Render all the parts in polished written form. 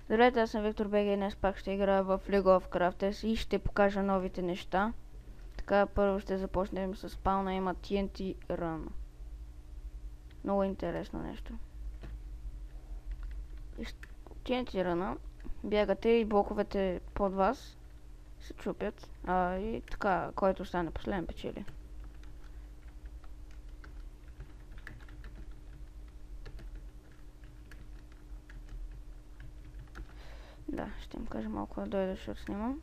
Здравейте, аз съм Виктор БГ и днес пак ще играя в League of Crafters и ще покажа новите неща. Така, първо ще започнем с спауна, има TNT Run. Много интересно нещо. TNT Run бягате и блоковете под вас се чупят, и така, който стане последен печели. Да, ще им кажа малко да дойда, ще снимам.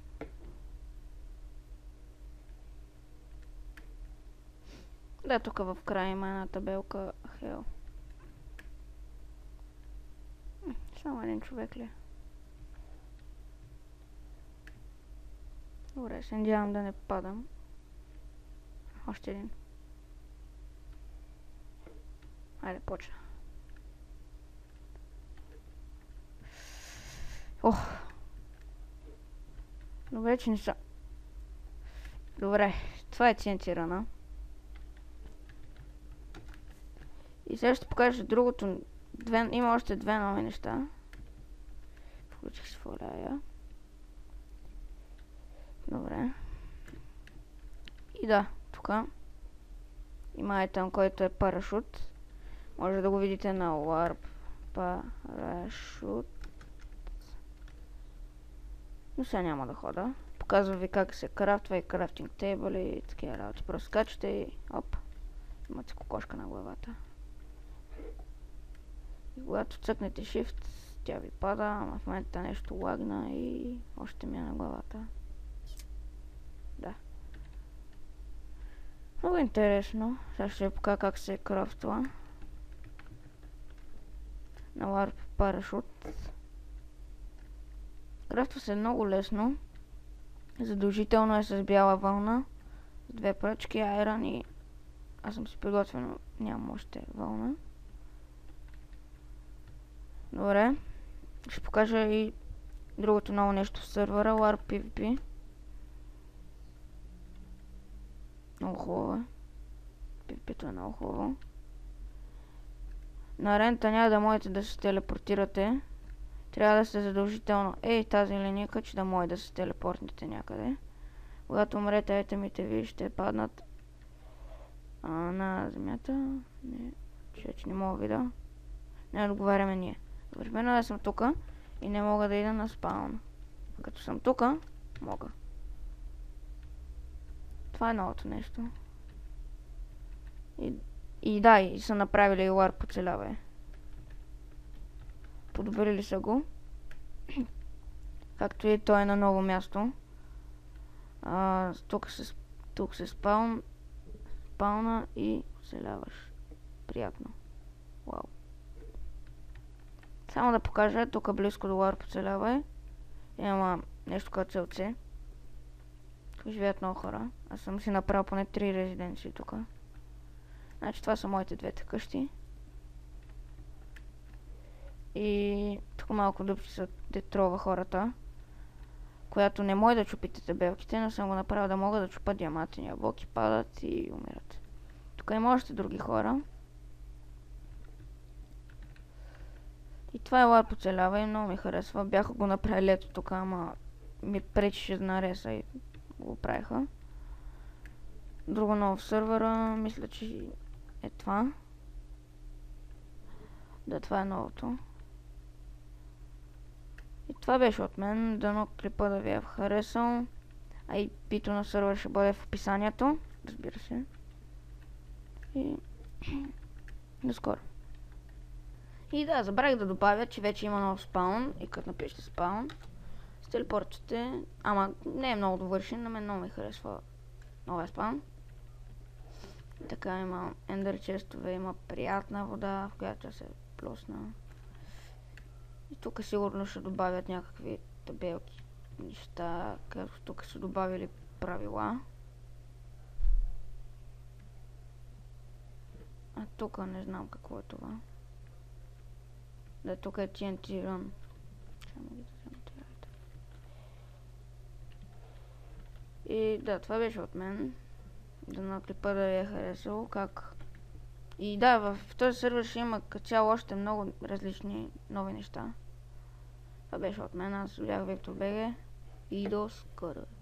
Да, тук в края има една табелка Hell. Само един човек ли? Добре, се надявам да не падам. Още един. Айде, почна. Ох! Добре, че не са. Добре, това е TNT. И сега ще покажа другото. Има още две нови неща. Включих с фоляя. Добре. И да, тук има айтъм, който е парашут. Може да го видите на Warp парашут. Но сега няма да хода. Показва ви как се крафтва и крафтинг тейбъл и такива работи. Просто скачате и оп. Имате кокошка на главата. И когато цъкнете Shift, тя ви пада, ама в момента нещо лагна и още ми е на главата. Да. Много интересно. Сега ще ви покажа как се крафтва. На Warp парашут. Крафтва се много лесно. Задължително е с бяла вълна. С две пръчки, айрон и... Аз съм си приготвил, но нямам още вълна. Добре. Ще покажа и другото ново нещо в сервера, Warp PvP. Много хубаво е. PvP-то е много хубаво. На рента няма да можете да се телепортирате. Трябва да сте задължително тази линейка, че да може да се телепортнете някъде. Когато умрете, айтемите ви ще паднат на земята. Не, че не мога да видя. Не отговаряме ние. Примерно да съм тука и не мога да ида на спаун. Като съм тука, мога. Това е новото нещо. И да, и са направили и Warp оцеляване. Подобрили са го. Както и той е на ново място. Тук се спауна и оцеляваш. Приятно. Вау. Само да покажа, тук близко до Warp оцелявай. Има нещо като целце. Тук живеят много хора. Аз съм си направил поне 3 резиденции тук. Значи това са моите двете къщи. И тук малко дупче са детрова хората, която не може да чупите табелките, но съм го направил да мога да чупа диамантени блоки, падат и умират. Тук има още други хора. И това е Warp оцелява и много ми харесва. Бяха го направили ето тук, ама ми пречеше да нареса и го правиха. Друго ново в сервера, мисля, че е това. Да, това е новото. И това беше от мен. Дано клипа да ви е харесал. А и пито на сервер ще бъде в описанието. Разбира се. И до скоро. И да, забравих да добавя, че вече има нов спаун. И като напишете спаун, с телепортите. Ама не е много довършен, на мен много ми харесва новия спаун. Така има ендър честове, има приятна вода, в която се плосна. И тук сигурно ще добавят някакви табелки, неща, като тук са добавили правила. А тук не знам какво е това. Да, тук е TNT Run. И да, това беше от мен. Дано клипа да ви е харесал. И да, в този сервер ще има като цяло още много различни нови неща. Това беше от мен, аз бях Виктор БГ и до скоро.